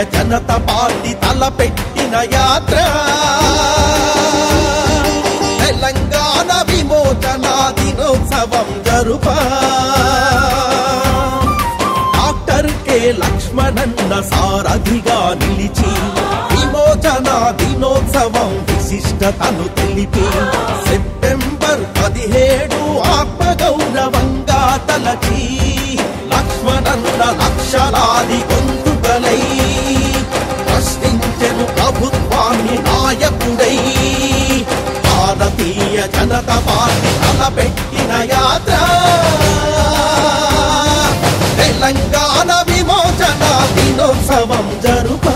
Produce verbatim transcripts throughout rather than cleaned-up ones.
Janata party తలపెట్టిన యాత్ర తెలంగాణ విమోచన దినోత్సవం జరుపా డాక్టర్ కె లక్ష్మణన్న సారథిగా నిలిచి విమోచన దినోత్సవం విశిష్టతను తెలిపి సెప్టెంబర్ పదిహేడు ఆత్మగౌరవంగా తలచి లక్ష్మణన్న లక్షలాది గొంతుకలై ప్రశ్నించెను ప్రభుత్వాన్ని నాయకుడై భారతీయ జనతా పార్టీ తలపెట్టిన యాత్ర తెలంగాణ విమోచన దినోత్సవం జరుపా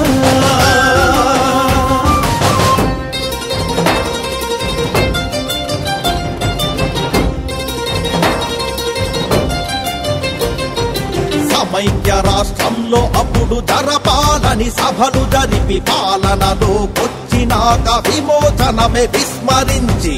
సమైక్య రాష్ట్రంలో అప్పుడు జరపాలని సభలు జరిపి పాలనలో వచ్చినాక విమోచనమే విస్మరించి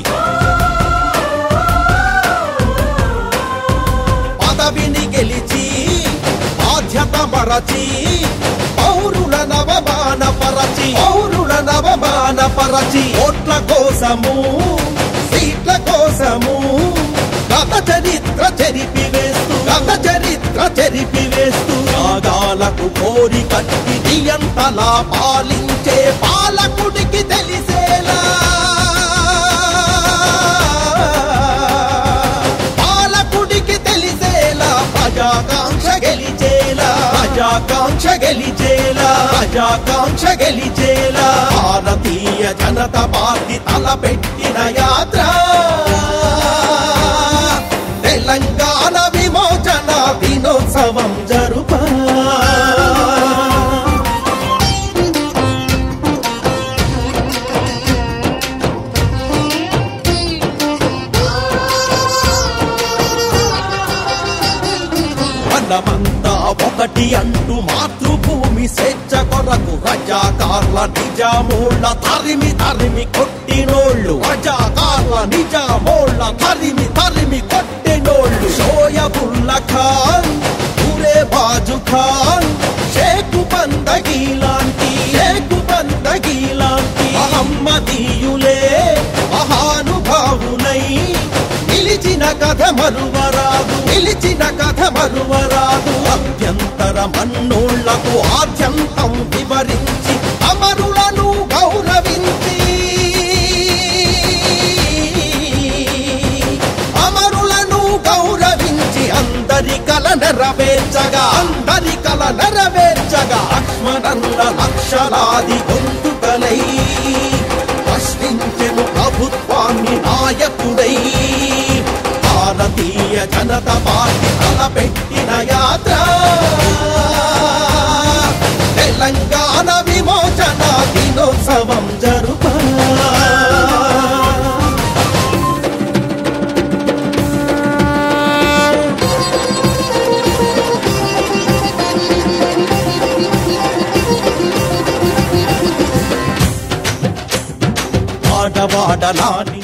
పదవిని గెలిచి బాధ్యత మరచి పౌరుల నవమాన పరచి పౌరుల నవమాన పరచి ఓట్ల కోసము సీట్ల కోసము గత చరిత్ర చెరిపి వేస్తూ గత చరిత్ర చెరిపి వేస్తూ త్యాగాలకు కోరి కట్టి నియంతలా పాలించే పాలకుడికి తెలిసేలా పాలకుడికి తెలిసేలా ప్రజాకాంక్ష గెలిచేలా ప్రజాకాంక్ష గెలిచేలా ప్రజాకాంక్ష గెలిచేలా భారతీయ జనతా పార్టీ తలపెట్టిన యాత్ర తెలంగాణ విమోచన దినోత్సవం జరుపా మనమంతా ఒకటి అంటూ మాతృభూమి స్వేచ్ఛ కొరకు రజాకార్ల నిజామోళ్ళ తరిమి తరిమి కొట్టినోళ్ళు రజాకార్ల నిజామోళ్ళ తరిమి తరిమి కొట్టినోళ్ళు షోయబుల్లా ఖాన్ పూరే బాజు ఖాన్ షేకు బందగీ లాంటి షేకు బందగీ లాంటి మహమ్మదీయులే మహానుభావులై నిలిచిన కథ మరువరాదు నిలిచిన కథ మరువరాదు అభ్యంతర మన్నోళ్లకు ఆద్యంతం వివరించి అమరులను గౌరవించి అమరులను గౌరవించి అందరి కల నెరవేర్చగా అందరి కల నెరవేర్చగా లక్ష్మణన్న లక్షలాది గొంతుకలై ప్రశ్నించెను ప్రభుత్వాన్ని నాయకుడై భారతీయ జనతా పార్టీ తలపెట్టిన యాత్ర తెలంగాణ విమోచన దినోత్సవం జరుపా వాడవాడలాని